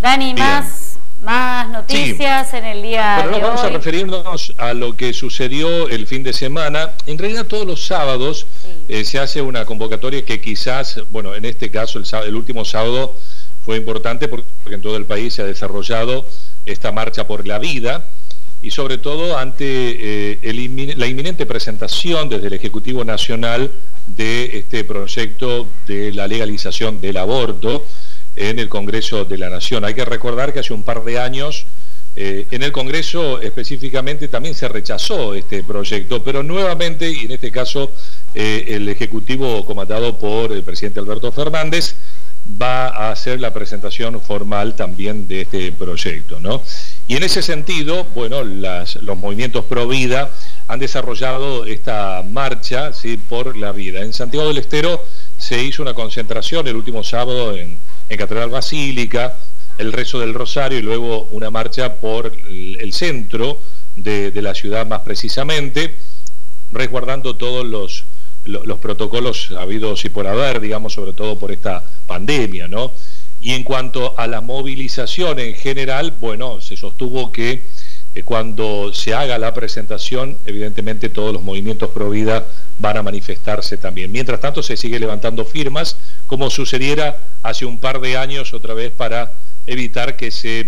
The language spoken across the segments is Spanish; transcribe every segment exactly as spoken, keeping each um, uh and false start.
Dani, Bien. más, más noticias sí. en el día bueno, de no, hoy. Vamos a referirnos a lo que sucedió el fin de semana. En realidad todos los sábados sí. eh, se hace una convocatoria que quizás, bueno, en este caso el, sábado, el último sábado fue importante porque en todo el país se ha desarrollado esta marcha por la vida y sobre todo ante eh, el, la inminente presentación desde el Ejecutivo Nacional de este proyecto de la legalización del aborto en el Congreso de la Nación. Hay que recordar que hace un par de años eh, en el Congreso específicamente también se rechazó este proyecto, pero nuevamente, y en este caso eh, el Ejecutivo comandado por el presidente Alberto Fernández va a hacer la presentación formal también de este proyecto, ¿no? Y en ese sentido, bueno, las, los movimientos pro vida han desarrollado esta marcha, ¿sí?, por la vida. En Santiago del Estero se hizo una concentración el último sábado en, en Catedral Basílica, el rezo del Rosario y luego una marcha por el, el centro de, de la ciudad más precisamente, resguardando todos los los protocolos habidos y por haber, digamos, sobre todo por esta pandemia, ¿no? Y en cuanto a la movilización en general, bueno, se sostuvo que eh, cuando se haga la presentación, evidentemente todos los movimientos pro vida van a manifestarse también. Mientras tanto, se sigue levantando firmas, como sucediera hace un par de años otra vez, para evitar que se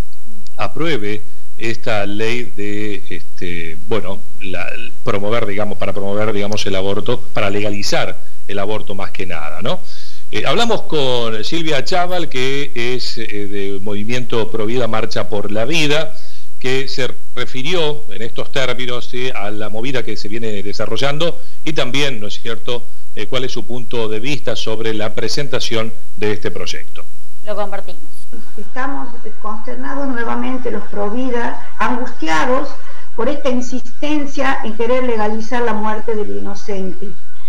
apruebe esta ley de, este, bueno, la, promover, digamos, para promover, digamos, el aborto, para legalizar el aborto más que nada, ¿no? Eh, hablamos con Silvia Chaval, que es eh, de Movimiento Pro Vida Marcha por la Vida, que se refirió en estos términos, ¿sí?, a la movida que se viene desarrollando y también, ¿no es cierto?, eh, cuál es su punto de vista sobre la presentación de este proyecto. Lo compartimos. Estamos consternados nuevamente los pro vida, angustiados por esta insistencia en querer legalizar la muerte del inocente.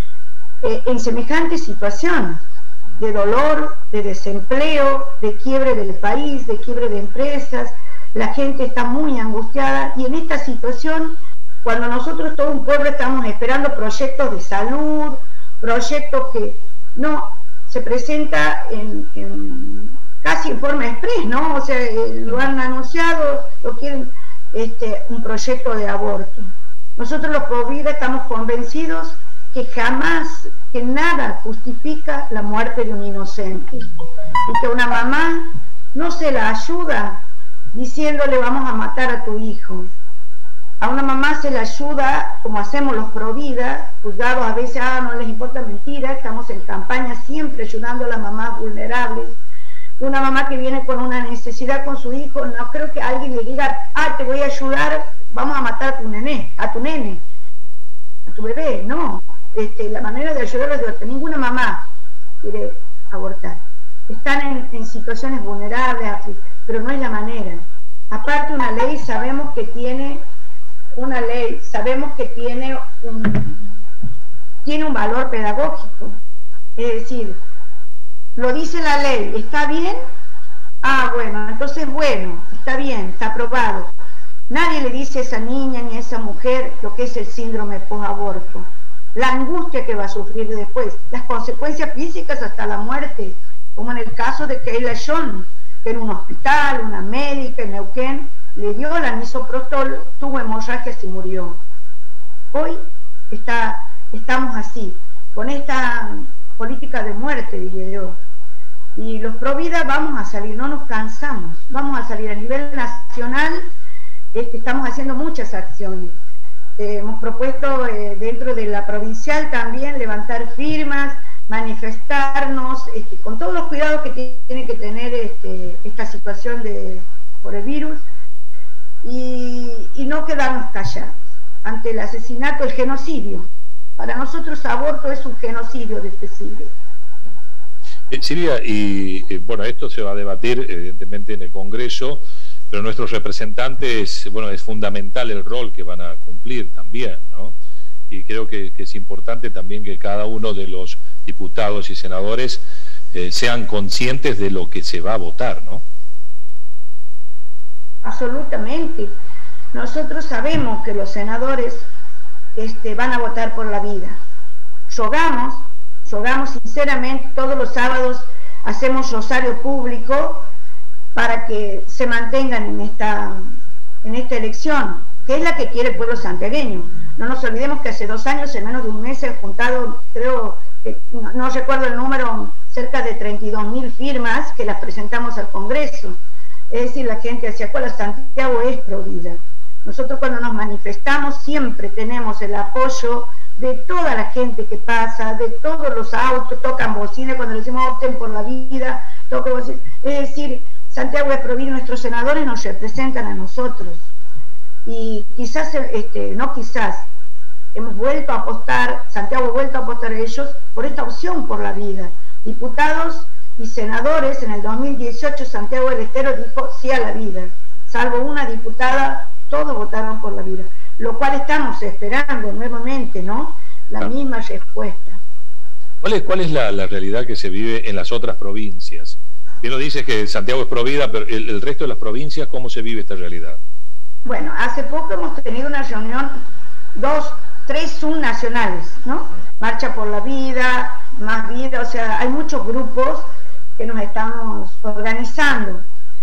Eh, en semejante situación de dolor, de desempleo, de quiebre del país, de quiebre de empresas, la gente está muy angustiada y en esta situación, cuando nosotros todo un pueblo estamos esperando proyectos de salud, proyectos que no se presenta en, en casi en forma express, ¿no? O sea, eh, lo han anunciado, lo quieren, este, un proyecto de aborto. Nosotros los pro vida estamos convencidos que jamás, que nada justifica la muerte de un inocente y que una mamá no se la ayuda diciéndole vamos a matar a tu hijo. A una mamá se le ayuda, como hacemos los pro vida, juzgados a veces, ah, no les importa mentira, estamos en campaña siempre ayudando a las mamás vulnerables. Una mamá que viene con una necesidad con su hijo, no creo que alguien le diga, ah, te voy a ayudar, vamos a matar a tu nené, a tu nene, a tu bebé, no. Este, la manera de ayudar es de otra. Ninguna mamá quiere abortar. Están en, en situaciones vulnerables, pero no es la manera. Aparte, una ley sabemos que tiene una ley, sabemos que tiene un, tiene un valor pedagógico. Es decir, lo dice la ley, ¿está bien? Ah, bueno, entonces bueno, está bien, está aprobado. Nadie le dice a esa niña ni a esa mujer lo que es el síndrome posaborto, la angustia que va a sufrir después, las consecuencias físicas hasta la muerte, como en el caso de Kayla John, que en un hospital, una médica en Neuquén, le dio la misoprostol, tuvo hemorragias y murió. Hoy está, estamos así, con esta política de muerte, diría yo. Y los pro vida vamos a salir, no nos cansamos, vamos a salir a nivel nacional, este, estamos haciendo muchas acciones. Eh, hemos propuesto eh, dentro de la provincial también levantar firmas, manifestarnos, este, con todos los cuidados que tiene que tener este, esta situación de, por el virus, y, y no quedarnos callados ante el asesinato, el genocidio. Para nosotros aborto es un genocidio de este siglo. Eh, Silvia, y eh, bueno, esto se va a debatir evidentemente en el Congreso, pero nuestros representantes, bueno, es fundamental el rol que van a cumplir también, ¿no? Y creo que, que es importante también que cada uno de los diputados y senadores eh, sean conscientes de lo que se va a votar, ¿no? Absolutamente. Nosotros sabemos que los senadores este, van a votar por la vida. Rogamos, rogamos sinceramente, todos los sábados hacemos rosario público para que se mantengan en esta, en esta elección, que es la que quiere el pueblo santiagueño. No nos olvidemos que hace dos años, en menos de un mes, se han juntado, creo, que, no, no recuerdo el número, cerca de treinta y dos mil firmas que las presentamos al Congreso. Es decir, la gente hacia cuál Santiago es Provida. Nosotros cuando nos manifestamos siempre tenemos el apoyo de toda la gente que pasa, de todos los autos, tocan bocina cuando le decimos opten por la vida, tocan bocina. Es decir, Santiago es Provida, nuestros senadores nos representan a nosotros. Y quizás, este, no quizás, hemos vuelto a apostar, Santiago ha vuelto a apostar a ellos por esta opción por la vida. Diputados y senadores, en el dos mil dieciocho Santiago del Estero dijo sí a la vida, salvo una diputada, todos votaron por la vida, lo cual estamos esperando nuevamente, ¿no? La ah. misma respuesta. ¿Cuál es, cuál es la, la realidad que se vive en las otras provincias? Bien lo dices que Santiago es Provida, pero el, el resto de las provincias, ¿cómo se vive esta realidad? Bueno, hace poco hemos tenido una reunión, dos, tres subnacionales, ¿no? Marcha por la Vida, Más Vida, o sea, hay muchos grupos que nos estamos organizando.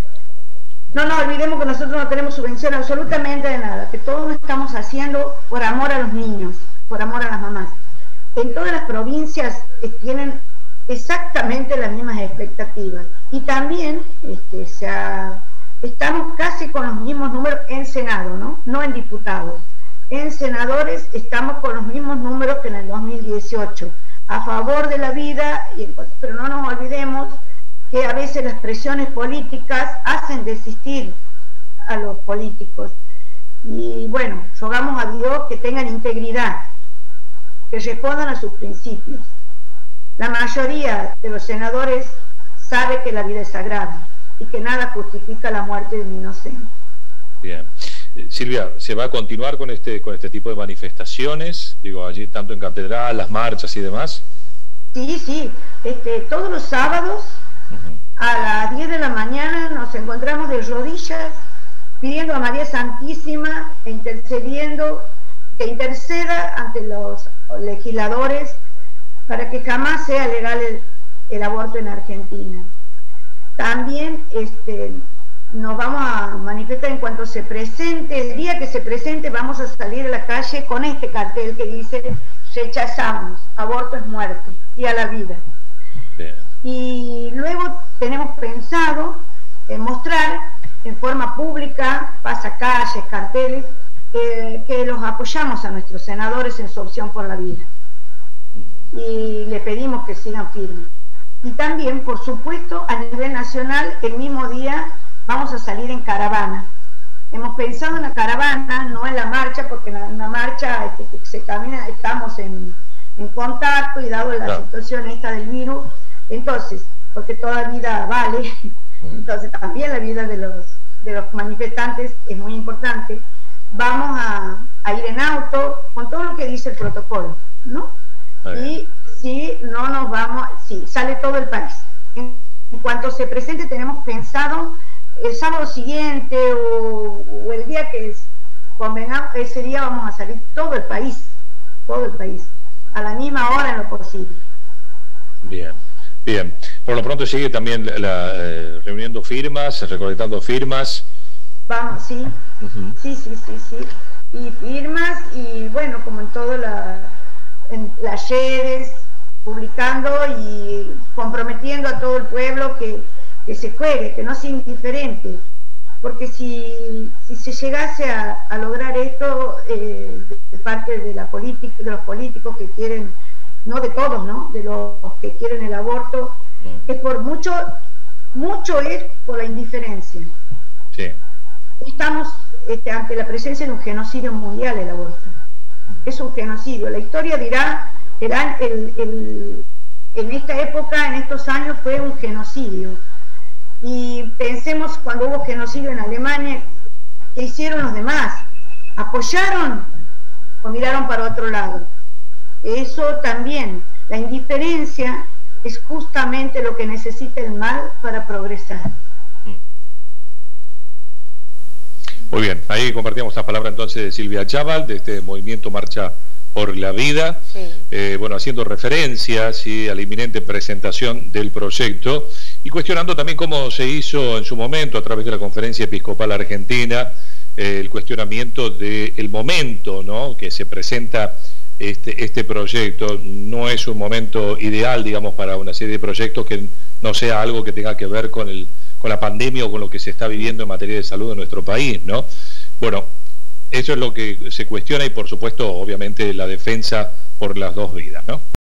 No nos olvidemos que nosotros no tenemos subvención absolutamente de nada, que todo lo estamos haciendo por amor a los niños, por amor a las mamás. En todas las provincias eh, tienen exactamente las mismas expectativas. Y también este, se ha... estamos casi con los mismos números en Senado, ¿no? No en diputados. En senadores estamos con los mismos números que en el dos mil dieciocho, a favor de la vida, pero no nos olvidemos que a veces las presiones políticas hacen desistir a los políticos. Y bueno, rogamos a Dios que tengan integridad, que respondan a sus principios. La mayoría de los senadores sabe que la vida es sagrada y que nada justifica la muerte de un inocente. Bien. Eh, Silvia, ¿se va a continuar con este con este tipo de manifestaciones? Digo, allí tanto en Catedral, las marchas y demás. Sí, sí. Este, todos los sábados uh-huh. a las diez de la mañana nos encontramos de rodillas pidiendo a María Santísima e intercediendo, que interceda ante los legisladores para que jamás sea legal el, el aborto en Argentina. También este, nos vamos a manifestar en cuanto se presente, el día que se presente vamos a salir a la calle con este cartel que dice rechazamos, aborto es muerte y a la vida. Bien. Y luego tenemos pensado en mostrar en forma pública, pasacalles, carteles, eh, que los apoyamos a nuestros senadores en su opción por la vida. Y le pedimos que sigan firmes. Y también, por supuesto, a nivel nacional, el mismo día vamos a salir en caravana. Hemos pensado en la caravana, no en la marcha, porque en la, en la marcha este, que se camina, estamos en, en contacto y dado la claro. situación esta del virus, entonces, porque toda vida vale, entonces también la vida de los, de los manifestantes es muy importante. Vamos a, a ir en auto con todo lo que dice el protocolo, ¿no? Y si no nos vamos, sí, sale todo el país. En, en cuanto se presente, tenemos pensado el sábado siguiente o, o el día que es convengamos, ese día vamos a salir todo el país, todo el país, a la misma hora en lo posible. Bien, bien. Por lo pronto sigue también la, la eh, reuniendo firmas, recolectando firmas. Vamos, sí, uh-huh. sí, sí, sí, sí. Y firmas y bueno, como en todo la... en las redes, publicando y comprometiendo a todo el pueblo que, que se juegue, que no sea indiferente, porque si, si se llegase a, a lograr esto eh, de parte de, la política, de los políticos que quieren, no de todos, ¿no? De los que quieren el aborto, mm. es por mucho, mucho es por la indiferencia. Sí. Estamos este, ante la presencia de un genocidio mundial el aborto. Es un genocidio. La historia dirá, dirá el, el, en esta época, en estos años, fue un genocidio. Y pensemos cuando hubo genocidio en Alemania, ¿qué hicieron los demás? ¿Apoyaron o miraron para otro lado? Eso también, la indiferencia es justamente lo que necesita el mal para progresar. Muy bien, ahí compartíamos la palabra entonces de Silvia Chaval, de este movimiento Marcha por la Vida, sí. eh, bueno, haciendo referencia ¿sí? a la inminente presentación del proyecto y cuestionando también cómo se hizo en su momento a través de la Conferencia Episcopal Argentina eh, el cuestionamiento del momento, ¿no?, que se presenta este, este proyecto. No es un momento ideal, digamos, para una serie de proyectos que no sea algo que tenga que ver con, el, con la pandemia o con lo que se está viviendo en materia de salud en nuestro país, ¿no? Bueno, eso es lo que se cuestiona y, por supuesto, obviamente, la defensa por las dos vidas, ¿no?